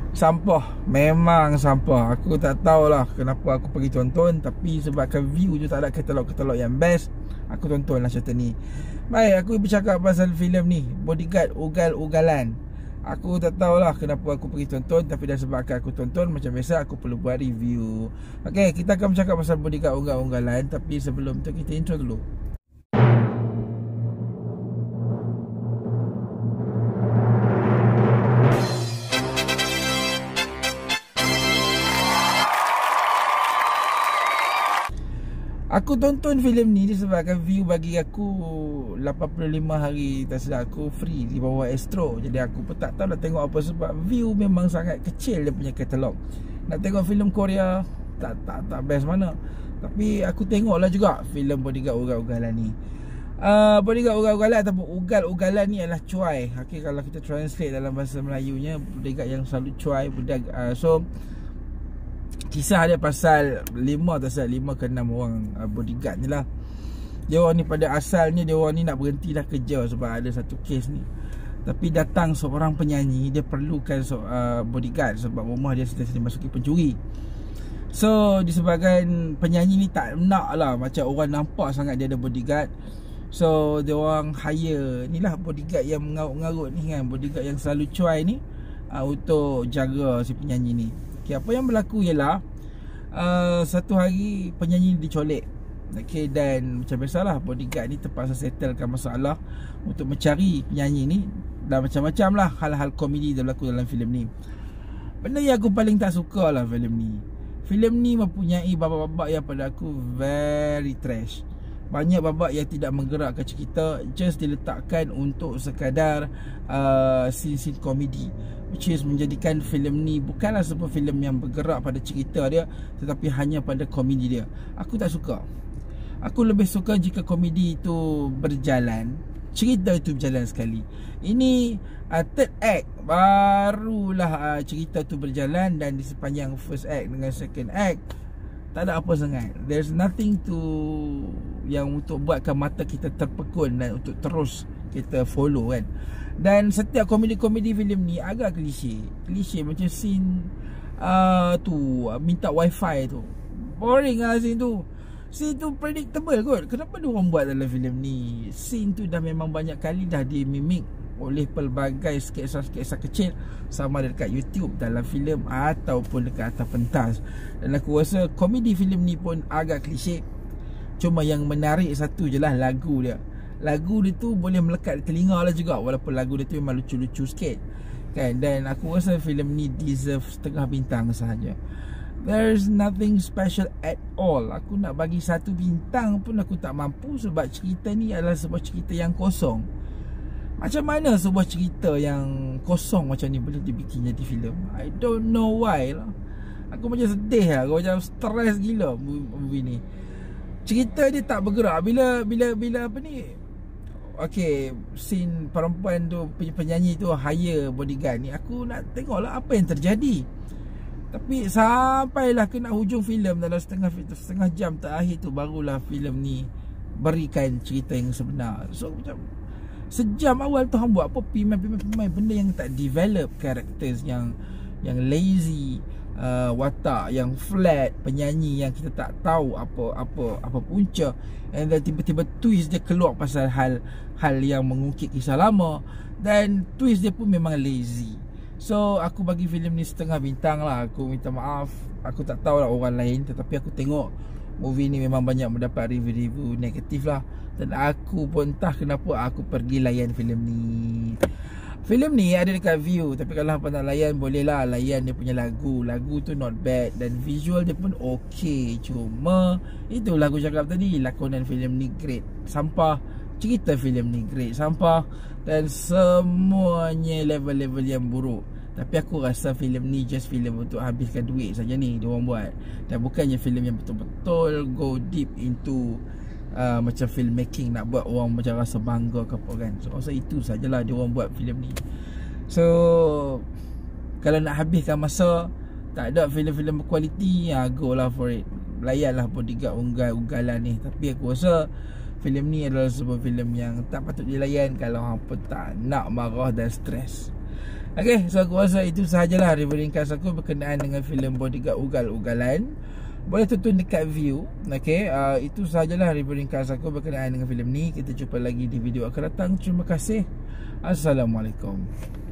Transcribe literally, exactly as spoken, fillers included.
Sampah, memang sampah. Aku tak tahulah kenapa aku pergi tonton, tapi sebabkan view tu tak ada katalog-katalog yang best, aku tontonlah cerita ni. Baik, aku bercakap pasal filem ni, Bodyguard Ugal-Ugalan. Aku tak tahulah kenapa aku pergi tonton, tapi dah sebabkan aku tonton, macam biasa aku perlu buat review. Okey, kita akan bercakap pasal Bodyguard Ugal-Ugalan, tapi sebelum tu kita intro dulu. Aku tonton filem ni disebabkan view bagi aku lapan puluh lima hari tak silap aku free di bawah Astro. Jadi aku pun tak tahu nak tengok apa, sebab view memang sangat kecil dia punya katalog. Nak tengok filem Korea tak tak tak best mana. Tapi aku tengoklah juga filem Bodyguard Ugal-Ugalan ni. Uh, Bodyguard Ugal-Ugalan ataupun Ugal-Ugalan ni adalah cuai. Okey, kalau kita translate dalam bahasa Melayunya, bodyguard yang selalu cuai, budak uh, so kisah dia pasal lima tak salah lima ke enam orang uh, bodyguard ni lah. Dia orang ni pada asalnya dia orang ni nak berhenti dah kerja sebab ada satu kes ni. Tapi datang seorang penyanyi, dia perlukan so, uh, bodyguard sebab rumah dia sentiasa dimasuki pencuri. So disebabkan penyanyi ni tak nak lah macam orang nampak sangat dia ada bodyguard, so dia orang hire ni lah bodyguard yang mengarut-ngarut ni kan, bodyguard yang selalu cuai ni uh, untuk jaga si penyanyi ni. Okay, apa yang berlaku ialah uh, satu hari penyanyi dicolek. Okay, dan macam biasalah bodyguard ni terpaksa settlekan masalah untuk mencari penyanyi ni. Dan macam-macam lah hal-hal komedi yang berlaku dalam filem ni. Benda yang aku paling tak suka lah filem ni, filem ni mempunyai babak-babak yang pada aku very trash. Banyak babak yang tidak menggerakkan cerita, just diletakkan untuk sekadar uh, scene-scene komedi, which is menjadikan filem ni bukanlah sebuah filem yang bergerak pada cerita dia, tetapi hanya pada komedi dia. Aku tak suka. Aku lebih suka jika komedi itu berjalan, cerita itu berjalan sekali. Ini uh, third act barulah uh, cerita tu berjalan, dan di sepanjang first act dengan second act tak ada apa sangat. There's nothing to yang untuk buatkan mata kita terpekun dan untuk terus kita follow kan. Dan setiap komedi-komedi filem ni agak klise. Klise macam scene uh, tu minta wifi tu, boring lah scene tu. Scene tu predictable kot. Kenapa dia orang buat dalam filem ni? Scene tu dah memang banyak kali dah dimimik oleh pelbagai sketsa-sketsa kecil, sama ada dekat YouTube, dalam filem ataupun dekat atas pentas. Dan aku rasa komedi filem ni pun agak klise. Cuma yang menarik satu je lah, lagu dia. Lagu dia tu boleh melekat di telinga lah juga, walaupun lagu dia tu memang lucu-lucu sikit kan. Dan aku rasa filem ni deserve setengah bintang sahaja. There's nothing special at all. Aku nak bagi satu bintang pun aku tak mampu, sebab cerita ni adalah sebuah cerita yang kosong. Macam mana sebuah cerita yang kosong macam ni boleh dibikin jadi filem? I don't know why lah. Aku macam sedih lah, aku macam stres gila movie ni. Cerita dia tak bergerak. Bila bila bila apa ni, okay, scene perempuan tu, penyanyi tu hire bodyguard ni, aku nak tengok lah apa yang terjadi. Tapi sampailah ke nak hujung filem, dalam setengah setengah jam terakhir tu, barulah filem ni berikan cerita yang sebenar. So macam sejam awal tu hang buat apa, pemain-pemain benda yang tak develop, characters yang yang lazy, uh, watak yang flat, penyanyi yang kita tak tahu apa apa apa punca, and then tiba-tiba twist dia keluar pasal hal hal yang mengungkit kisah lama, dan twist dia pun memang lazy. So aku bagi filem ni setengah bintang lah. Aku minta maaf, aku tak tahu lah orang lain, tetapi aku tengok movie ni memang banyak mendapat review-review negatif lah, dan aku pun entah kenapa aku pergi layan filem ni. Filem ni ada dekat View, tapi kalau apa nak layan, boleh lah layan dia punya lagu. Lagu tu not bad, dan visual dia pun ok. Cuma itulah aku cakap tadi, lakonan filem ni great sampah, cerita filem ni great sampah, dan semuanya level-level yang buruk. Tapi aku rasa filem ni just filem untuk habiskan duit saja ni diorang buat, dan bukannya filem yang betul-betul go deep into uh, macam filmmaking, nak buat orang macam rasa bangga ke apa kan. So rasa itu sajalah diorang buat filem ni. So kalau nak habiskan masa, tak ada filem-filem berkualiti, ya, go lah for it. Layanlah Bodyguard Ugal-Ugalan ni. Tapi aku rasa filem ni adalah sebuah filem yang tak patut dilayan kalau hang pun tak nak marah dan stres. Okay, so aku rasa itu sahajalah review ringkas aku berkenaan dengan filem Bodyguard Ugal-Ugalan. Boleh tonton dekat view. Okay, uh, itu sahajalah review ringkas aku berkenaan dengan filem ni. Kita jumpa lagi di video akan datang. Terima kasih. Assalamualaikum.